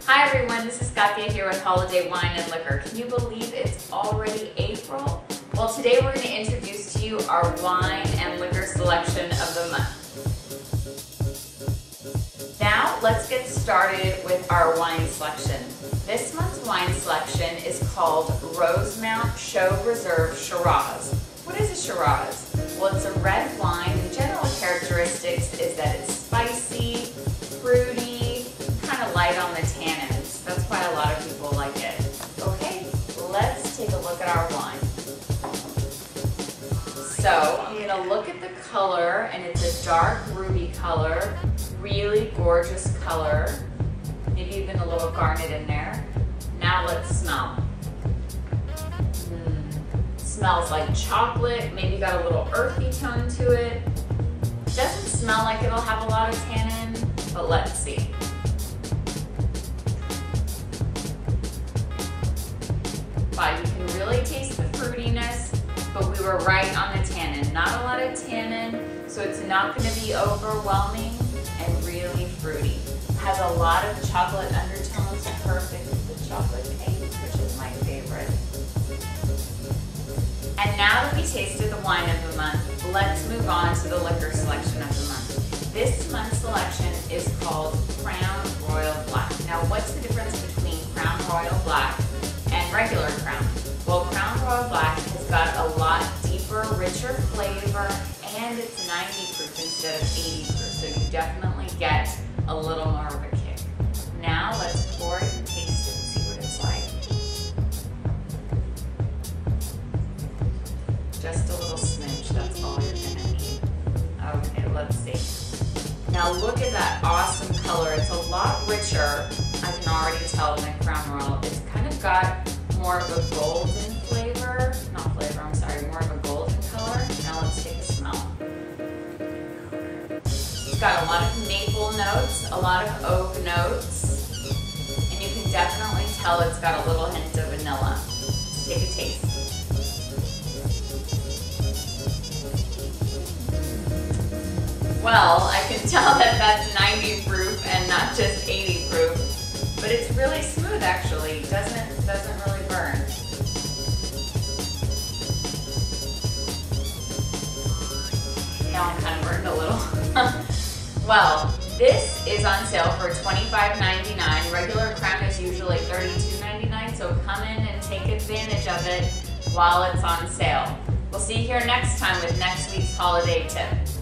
Hi everyone, this is Katia here with Holiday Wine and Liquor. Can you believe it's already April? Well, today we're going to introduce to you our wine and liquor selection of the month. Now let's get started with our wine selection. This month's wine selection is called Rosemount Show Reserve Shiraz. What is a Shiraz? Well, it's a red wine. The general characteristics is that it's spicy, fruity, kind of light on the tannins. That's why a lot of people like it. Okay, let's take a look at our wine. So I'm going to look at the color, and it's a dark ruby color, really gorgeous color, maybe even a little garnet in there. Now let's smell. Smells like chocolate, maybe got a little earthy tone to it. Doesn't smell like it'll have a lot of tannin, but let's see. Wow, you can really taste the fruitiness, but we were right on the tannin. Not a lot of tannin, so it's not going to be overwhelming and really fruity. Has a lot of chocolate undertones, perfect with the chocolate cake, which is my favorite. And now that we tasted the wine of the month, let's move on to the liquor selection of the month. This month's selection is called Crown Royal Black. Now, what's the difference between Crown Royal Black and regular Crown? Well, Crown Royal Black has got a lot deeper, richer flavor, and it's 90 proof instead of 80 proof, so you definitely get a little more of a kick. Now, let's pour it and taste it and see what it's like. Just a little smidge, that's all you're gonna need. Okay, let's see. Now look at that awesome color. It's a lot richer, I can already tell, than Crown Royal. It's kind of got more of a golden flavor, more of a golden color. Now let's take a smell. It's got a lot of maple notes, a lot of oak notes, and you can definitely tell it's got a little hint of vanilla. Let's take a taste. Well, I can tell that that's 90 proof and not just 80 proof, but it's really smooth actually. It doesn't really burn. Now I'm kind of burned a little. Well, this is on sale for $25.99. Regular Crown is usually $32.99, so come in and take advantage of it while it's on sale. We'll see you here next time with next week's holiday tip.